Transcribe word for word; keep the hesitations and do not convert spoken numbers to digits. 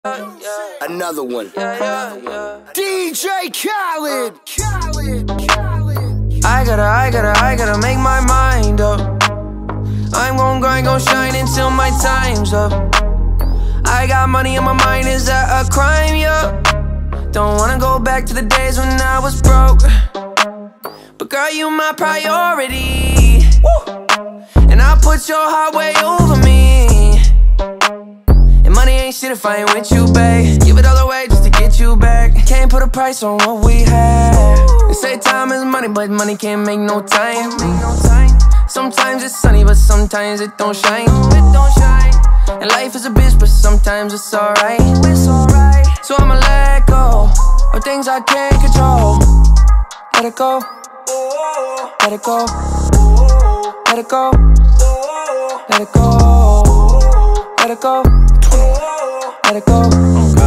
Another one. Yeah, yeah, yeah. D J Khaled. Khaled. Khaled. I gotta, I gotta, I gotta make my mind up. I'm gon' grind, gon' shine until my time's up. I got money on my mind, is that a crime? Yeah. Don't wanna go back to the days when I was broke, but girl, you my priority. Woo. And I put your heart way over me. And money ain't shit if I ain't with you, babe. Give it all away just to get you back. Can't put a price on what we had. They say time is money, but money can't make no time. Sometimes it's sunny, but sometimes it don't shine. It don't shine. And life is a bitch, but sometimes it's alright. It's alright. So I'ma let go of things I can't control. Let it go. Let it go. Let it go. Let it go. Let it go. Let it go.